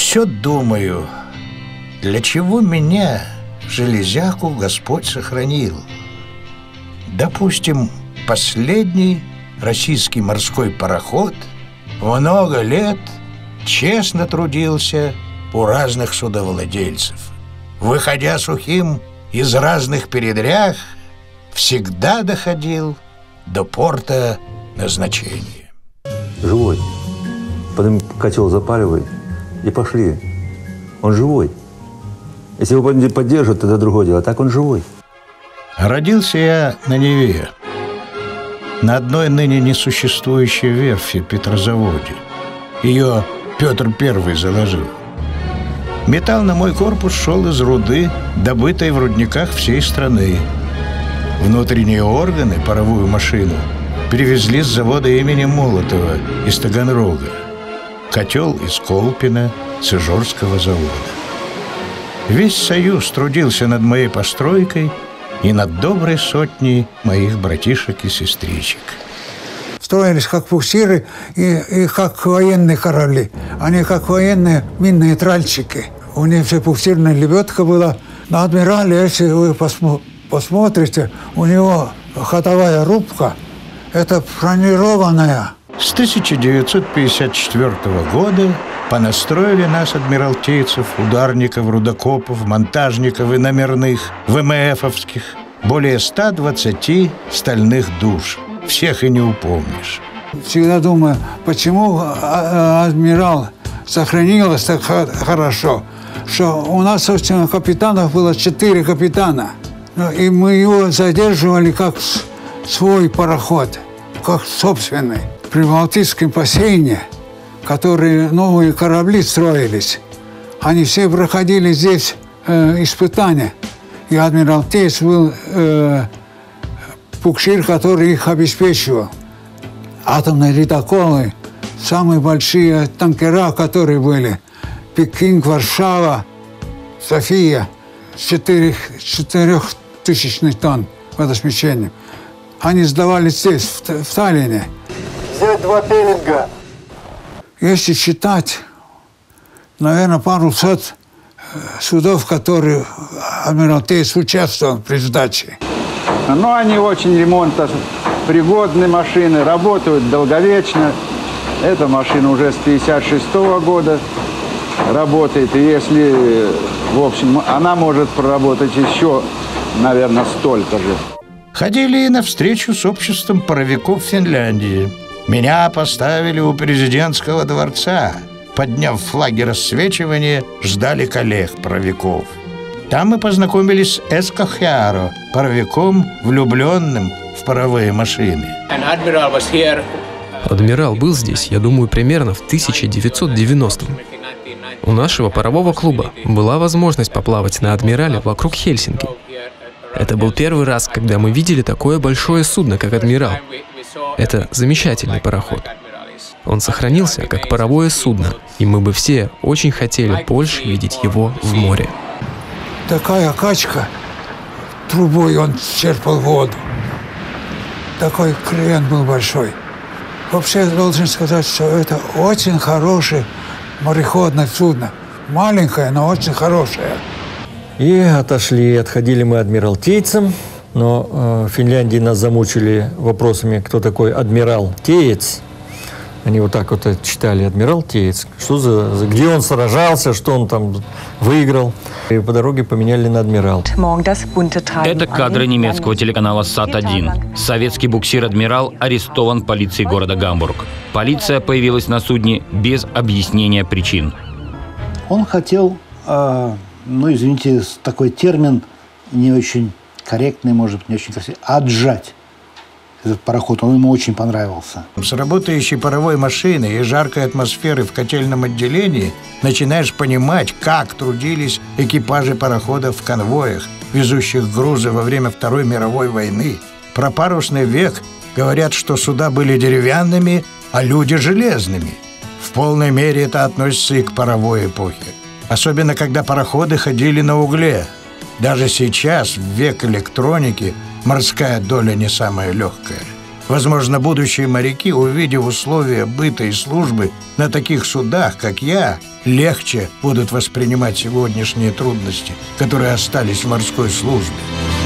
все думаю, для чего меня, железяку, Господь сохранил. Допустим, последний российский морской пароход много лет честно трудился у разных судовладельцев. Выходя сухим из разных передряг, всегда доходил до порта назначения. Живой. Потом котел запаривай и пошли. Он живой. Если его не поддержат, это другое дело. А так он живой. Родился я на Неве, на одной ныне несуществующей верфи Петрозаводе. Ее Петр I заложил. Металл на мой корпус шел из руды, добытой в рудниках всей страны. Внутренние органы, паровую машину, перевезли с завода имени Молотова из Таганрога. Котел из Колпина, с Ижорского завода. Весь Союз трудился над моей постройкой и над доброй сотней моих братишек и сестричек. Строились как буксиры и как военные корабли. Они как военные минные тральщики. У них все буксирная лебедка была. На «Адмирале», если вы посмотрите, у него ходовая рубка. Это бронированная. С 1954 года понастроили нас, адмиралтейцев, ударников, рудокопов, монтажников и номерных, ВМФовских, более 120 стальных душ. Всех и не упомнишь. Всегда думаю, почему «Адмирал» сохранилось так хорошо, что у нас, собственно, капитанов было 4 капитана. И мы его задерживали как свой пароход, как собственный. При Балтийском бассейне, которые новые корабли строились, они все проходили здесь испытания. И «Адмиралтейс» был буксир, который их обеспечивал. Атомные ледоколы, самые большие танкера, которые были, Пекин, Варшава, София, 4000 тонн водосмещением. Они сдавались здесь, в Таллине. Взять 2 пеленга. Если считать, наверное, пару сот судов, которые «Адмиралтейс» участвовал при сдаче. Но они очень ремонтопригодные машины, работают долговечно. Эта машина уже с 1956 года работает. И если, в общем, она может проработать еще, наверное, столько же. Ходили и навстречу с обществом паровиков Финляндии. Меня поставили у президентского дворца. Подняв флаги рассвечивания, ждали коллег-паровиков. Там мы познакомились с Эско Хяро, паровиком, влюбленным в паровые машины. Адмирал был здесь, я думаю, примерно в 1990-м. У нашего парового клуба была возможность поплавать на «Адмирале» вокруг Хельсинки. Это был первый раз, когда мы видели такое большое судно, как «Адмирал». Это замечательный пароход. Он сохранился как паровое судно, и мы бы все очень хотели больше видеть его в море. Такая качка, трубой он черпал воду. Такой крен был большой. Вообще, должен сказать, что это очень хорошее мореходное судно. Маленькое, но очень хорошее. И отходили мы адмиралтейцам, но в Финляндии нас замучили вопросами, кто такой адмиралтеец. Они вот так вот читали «Адмиралтеец». Что где он сражался, что он там выиграл. И по дороге поменяли на «Адмирал». Это кадры немецкого телеканала САТ-1. Советский буксир «Адмирал» арестован полицией города Гамбург. Полиция появилась на судне без объяснения причин. Он хотел, извините, такой термин не очень корректный, может быть, не очень красивый, отжать этот пароход. Он ему очень понравился. С работающей паровой машиной и жаркой атмосферой в котельном отделении начинаешь понимать, как трудились экипажи пароходов в конвоях, везущих грузы во время Второй мировой войны. Про парусный век говорят, что суда были деревянными, а люди железными. В полной мере это относится и к паровой эпохе. Особенно, когда пароходы ходили на угле. Даже сейчас, в век электроники, морская доля не самая легкая. Возможно, будущие моряки, увидев условия быта и службы на таких судах, как я, легче будут воспринимать сегодняшние трудности, которые остались в морской службе.